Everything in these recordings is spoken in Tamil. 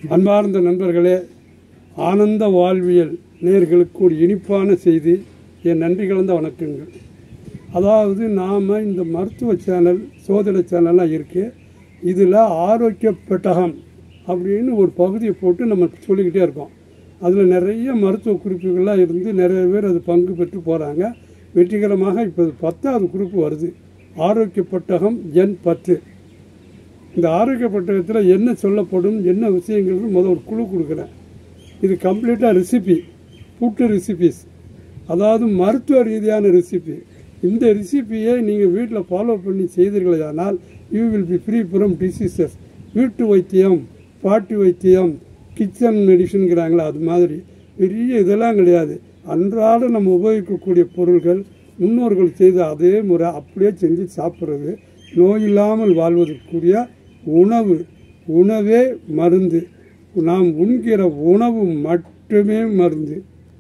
அன்பார்ந்த நண்பர்களே, ஆனந்த வாழ்வியல் நேயர்களுக்கு ஒரு இனிப்பான செய்தி, என் நன்றி கலந்த வணக்கங்கள். அதாவது நாம் இந்த மருத்துவ சேனல், சோதனை சேனல்லாம் இருக்குது. இதில் ஆரோக்கிய பெட்டகம் அப்படின்னு ஒரு பகுதியை போட்டு நம்ம சொல்லிக்கிட்டே இருக்கோம். அதில் நிறைய மருத்துவ குறிப்புகள்லாம் இருந்து நிறைய பேர் அது பங்கு பெற்று போகிறாங்க. வெற்றிகரமாக இப்போ 10வது குறிப்பு வருது. ஆரோக்கிய பெட்டகம் எண் 10. இந்த ஆரோக்கிய புத்தகத்தில் என்ன சொல்லப்படும், என்ன விஷயங்கள் முதல் ஒரு குழு கொடுக்குறேன். இது கம்ப்ளீட்டாக ரெசிபி, ஃபுட்டு ரெசிபிஸ், அதாவது மருத்துவ ரீதியான ரெசிபி. இந்த ரெசிபியை நீங்கள் வீட்டில் ஃபாலோ பண்ணி செய்தீர்களானால் you will be free from diseases. வீட்டு வைத்தியம், பாட்டி வைத்தியம், கிச்சன் மெடிசன்கிறாங்களா, அது மாதிரி பெரிய இதெல்லாம் கிடையாது. அன்றாட நம்ம உபயோகிக்கக்கூடிய பொருள்கள், முன்னோர்கள் செய்த அதே முறை அப்படியே செஞ்சு சாப்பிட்றது, நோய் இல்லாமல் வாழ்வதற்குரிய உணவே மருந்து. நாம் உண்கிற உணவு மட்டுமே மருந்து.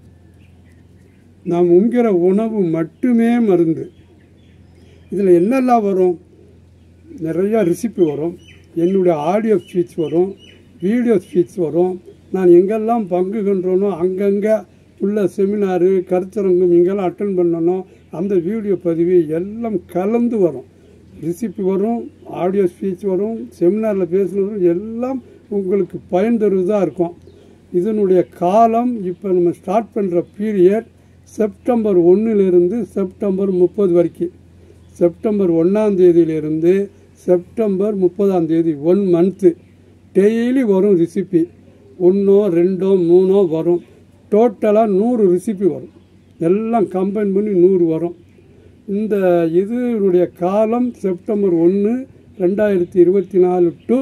இதில் என்னெல்லாம் வரும்? நிறையா ரெசிபி வரும், என்னுடைய ஆடியோ ஸ்பீச் வரும், வீடியோ ஸ்பீச் வரும். நான் எங்கெல்லாம் பங்குகின்றனோ அங்கங்கே உள்ள செமினாரு, கருத்தரங்கம் இங்கெல்லாம் அட்டன் பண்ணணும். அந்த வீடியோ பதிவு எல்லாம் கலந்து வரும். ரெசிபி வரும், ஆடியோ ஸ்பீச் வரும், செமினாரில் பேசுனது எல்லாம் உங்களுக்கு பயன் தருவதாக இருக்கும். இதனுடைய காலம் இப்போ நம்ம ஸ்டார்ட் பண்ணுற பீரியட் செப்டம்பர் 1லிருந்து செப்டம்பர் 30 வரைக்கும். செப்டம்பர் 1ஆம் தேதியிலிருந்து செப்டம்பர் 30ஆம் தேதி 1 மந்த்து டெய்லி வரும் ரெசிபி. 1, 2, 3 வரும். டோட்டலாக 100 ரெசிபி வரும். எல்லாம் கம்பைன் பண்ணி 100 வரும். இந்த இதனுடைய காலம் செப்டம்பர் 1, 2024 டு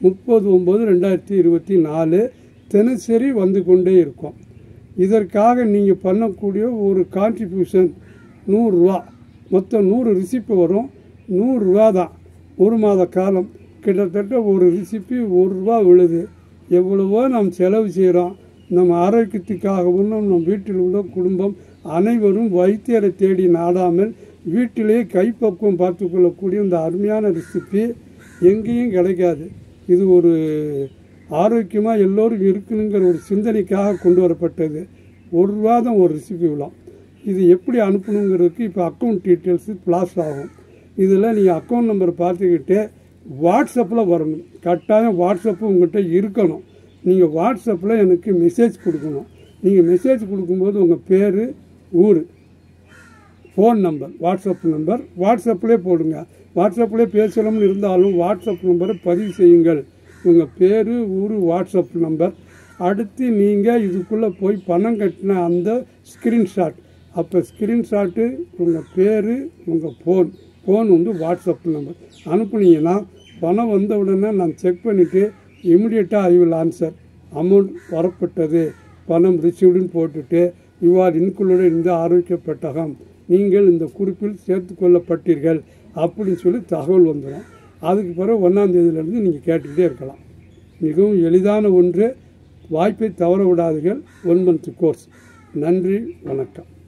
30/9/2024 தினசரி வந்து கொண்டே இருக்கும். இதற்காக நீங்கள் பண்ணக்கூடிய ஒரு கான்ட்ரிபியூஷன் 100 ரூபா. மொத்தம் 100 ரெசிபி வரும். 100 ரூபா தான். ஒரு மாத காலம் கிட்டத்தட்ட ஒரு ரெசிபி 1 ரூபா விழுது. எவ்வளவோ நாம் செலவு செய்கிறோம். நம்ம ஆரோக்கியத்துக்காகவும் நம் வீட்டில் உள்ள குடும்பம் அனைவரும் வைத்தியரை தேடி நாடாமல் வீட்டிலேயே கைப்பக்குவம் பார்த்து கொள்ளக்கூடிய இந்த அருமையான ரெசிபி எங்கேயும் கிடைக்காது. இது ஒரு ஆரோக்கியமாக எல்லோரும் இருக்கணுங்கிற ஒரு சிந்தனைக்காக கொண்டு வரப்பட்டது. 1 ரூபா தான் ஒரு ரெசிபி விழும். இது எப்படி அனுப்பணுங்கிறதுக்கு இப்போ அக்கௌண்ட் டீட்டெயில்ஸு ப்ளாஸ் ஆகும். இதில் நீங்கள் அக்கௌண்ட் நம்பரை பார்த்துக்கிட்டு வாட்ஸ்அப்பில் வரணும். கட்டாயம் வாட்ஸ்அப்பு உங்கள்கிட்ட இருக்கணும். நீங்கள் வாட்ஸ்அப்பில் எனக்கு மெசேஜ் கொடுக்கணும். நீங்கள் மெசேஜ் கொடுக்கும்போது உங்கள் பேர், ஊர், ஃபோன் நம்பர், வாட்ஸ்அப் நம்பர் வாட்ஸ்அப்லேயே போடுங்க. வாட்ஸ்அப்லேயே பேசணும்னு இருந்தாலும் வாட்ஸ்அப் நம்பரை பதிவு செய்யுங்கள். உங்கள் பேர், ஊர், வாட்ஸ்அப் நம்பர். அடுத்து நீங்கள் இதுக்குள்ளே போய் பணம் கட்டின அந்த ஸ்க்ரீன்ஷாட். அப்போ ஸ்க்ரீன்ஷாட்டு உங்கள் பேர், உங்கள் ஃபோன் வந்து வாட்ஸ்அப் நம்பர் அனுப்புனீங்கன்னா பணம் வந்த உடனே நான் செக் பண்ணிவிட்டு இமிடியேட்டாக ஐ வில் ஆன்சர். அமௌண்ட் வரப்பட்டது, பணம் ரிசீவ்டுன்னு போட்டுட்டு யூ ஆர் இன்க்ளூடட் இந்த ஆரோக்கிய பெட்டகம், நீங்கள் இந்த குறிப்பில் சேர்த்து கொள்ளப்பட்டீர்கள் அப்படின்னு சொல்லி தகவல் வந்துடும். அதுக்கு பிறகு 1ஆம் தேதியிலேருந்து நீங்கள் கேட்டுக்கிட்டே இருக்கலாம். மிகவும் எளிதான ஒன்று. வாய்ப்பை தவற விடாதீர்கள். 1 மந்த் கோர்ஸ். நன்றி, வணக்கம்.